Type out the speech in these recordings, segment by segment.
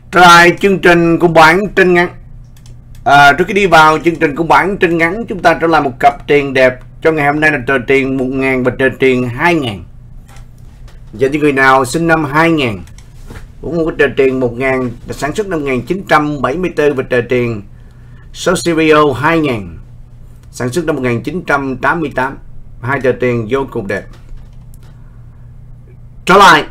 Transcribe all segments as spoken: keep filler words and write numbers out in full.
Trở lại chương trình của bản tin ngắn. à, Trước khi đi vào chương trình của bản tin ngắn, chúng ta trở lại một cặp tiền đẹp cho ngày hôm nay là tờ tiền một nghìn và tờ tiền hai nghìn. Dành cho người nào sinh năm hai nghìn cũng có tờ tiền một nghìn sản xuất năm một nghìn chín trăm bảy mươi tư và tờ tiền số Serial hai nghìn sản xuất năm một nghìn chín trăm tám mươi tám. Hai tờ tiền vô cùng đẹp. Trở lại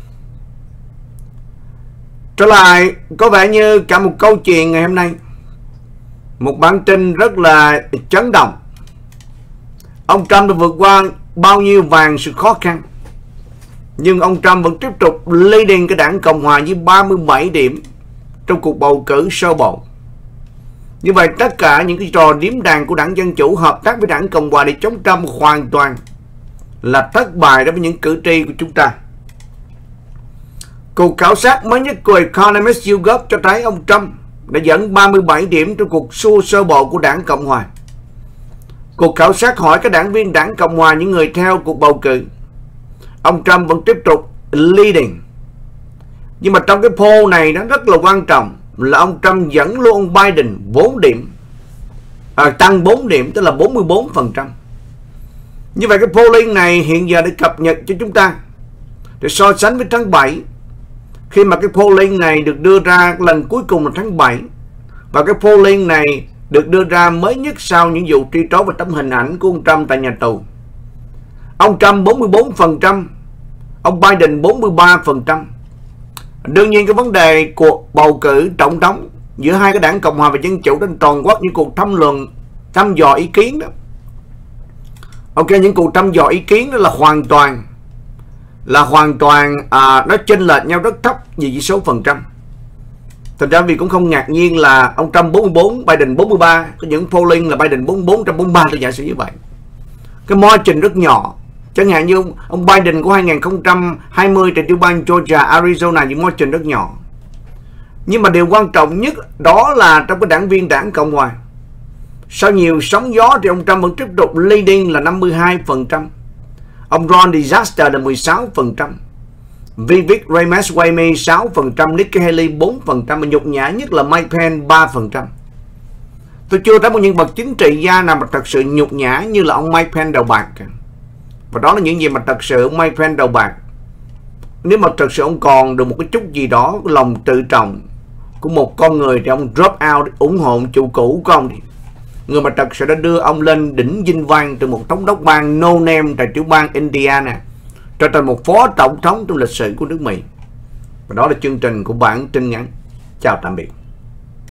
Trở lại có vẻ như cả một câu chuyện ngày hôm nay, một bản tin rất là chấn động. Ông Trump đã vượt qua bao nhiêu vàng sự khó khăn, nhưng ông Trump vẫn tiếp tục leading cái đảng Cộng Hòa với ba mươi bảy điểm trong cuộc bầu cử sơ bộ. Như vậy tất cả những cái trò điếm đàn của đảng Dân Chủ hợp tác với đảng Cộng Hòa để chống Trump hoàn toàn là thất bại đối với những cử tri của chúng ta. Cuộc khảo sát mới nhất của Economist YouGov cho thấy ông Trump đã dẫn ba mươi bảy điểm trong cuộc đua sơ bộ của đảng Cộng Hòa. Cuộc khảo sát hỏi các đảng viên đảng Cộng Hòa, những người theo cuộc bầu cử, ông Trump vẫn tiếp tục leading. Nhưng mà trong cái poll này nó rất là quan trọng là ông Trump dẫn luôn ông Biden bốn điểm, à, tăng bốn điểm, tức là bốn mươi bốn phần trăm. Như vậy cái polling này hiện giờ để cập nhật cho chúng ta để so sánh với tháng bảy, khi mà cái polling này được đưa ra lần cuối cùng là tháng bảy, và cái polling này được đưa ra mới nhất sau những vụ truy tố và tấm hình ảnh của ông Trump tại nhà tù. Ông Trump bốn mươi bốn phần trăm, ông Biden bốn mươi ba phần trăm. Đương nhiên cái vấn đề cuộc bầu cử tổng thống giữa hai cái đảng Cộng Hòa và Dân Chủ trên toàn quốc, những cuộc thăm luận, thăm dò ý kiến đó, ok, những cuộc thăm dò ý kiến đó là hoàn toàn là hoàn toàn à, nó chênh lệch nhau rất thấp về chỉ số phần trăm. Thành ra vì cũng không ngạc nhiên là ông Trump bốn mươi bốn, Biden bốn mươi ba. Có những polling là Biden bốn mươi bốn, Trump bốn mươi ba, tôi giả sử như vậy. Cái margin rất nhỏ. Chẳng hạn như ông, ông Biden của hai nghìn không trăm hai mươi tại tiểu bang Georgia, Arizona, những margin rất nhỏ. Nhưng mà điều quan trọng nhất đó là trong cái đảng viên đảng Cộng Hòa, sau nhiều sóng gió thì ông Trump vẫn tiếp tục leading là năm mươi hai phần trăm. Ông Ron DeSantis là mười sáu phần trăm, Vivek Ramaswamy sáu phần trăm, Nikki Haley bốn phần trăm, và nhục nhã nhất là Mike Pence ba phần trăm. Tôi chưa thấy một nhân vật chính trị gia nào mà thật sự nhục nhã như là ông Mike Pence đầu bạc. Và đó là những gì mà thật sự ông Mike Pence đầu bạc. Nếu mà thật sự ông còn được một cái chút gì đó lòng tự trọng của một con người thì ông drop out ủng hộ chủ cũ của ông đi. Người mà thật sự đã đưa ông lên đỉnh vinh quang từ một thống đốc bang no name tại tiểu bang Indiana trở thành một phó tổng thống trong lịch sử của nước Mỹ. Và đó là chương trình của bản tin ngắn. Chào tạm biệt.